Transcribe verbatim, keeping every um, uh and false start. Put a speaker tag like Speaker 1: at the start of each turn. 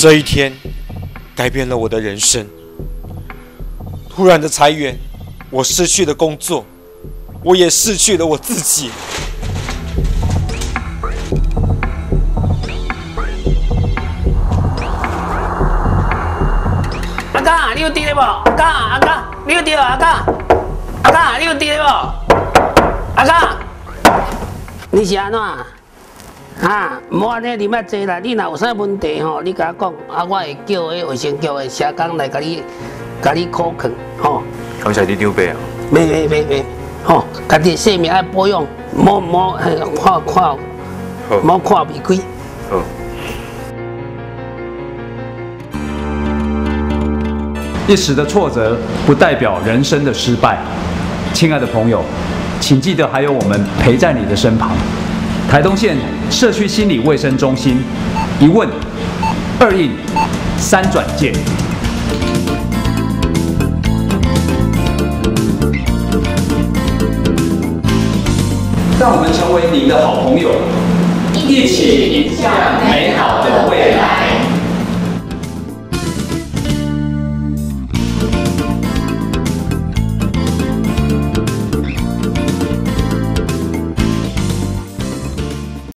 Speaker 1: 这一天改变了我的人生。突然的裁员，我失去了工作，我也失去了我自己。
Speaker 2: 阿刚，你有伫咧无？阿刚，阿刚，你有伫无？阿刚，阿刚，你有伫咧无？阿刚，你是安怎？啊，莫安尼啉遐济啦！你若有啥问题吼，你甲我讲，啊，我会叫迄卫生局的社工来甲你，甲你考劝，吼。
Speaker 3: 感谢你长辈啊！
Speaker 2: 袂袂袂袂，吼，家己性命爱保养，莫莫看看，莫看未开。
Speaker 3: 好。
Speaker 4: 一时的挫折不代表人生的失败，亲爱的朋友，请记得还有我们陪在你的身旁。台东县社区心理卫生中心，一问、二应、三转介。让我们成为您的好朋友，一起迎向美好的未来。